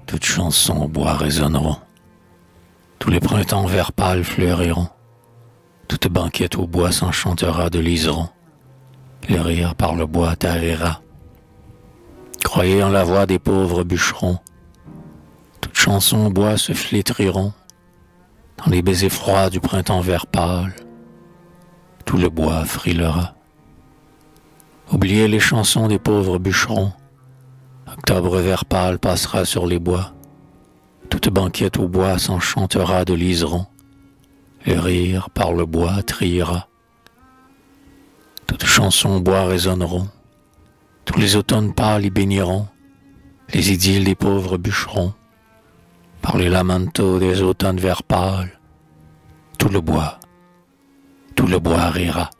Toutes chansons au bois résonneront, tous les printemps verts pâles fleuriront, toute banquette au bois s'enchantera de liserons, le rire par le bois tarira. Croyez en la voix des pauvres bûcherons, toutes chansons au bois se flétriront, dans les baisers froids du printemps vert pâle, tout le bois frilera. Oubliez les chansons des pauvres bûcherons, octobre vert pâle passera sur les bois, toute banquette au bois s'enchantera de liserons, le rire par le bois triera. Toutes chansons au bois résonneront, tous les automnes pâles y béniront, les idylles des pauvres bûcherons, par les lamentos des automnes vert pâles, tout le bois rira.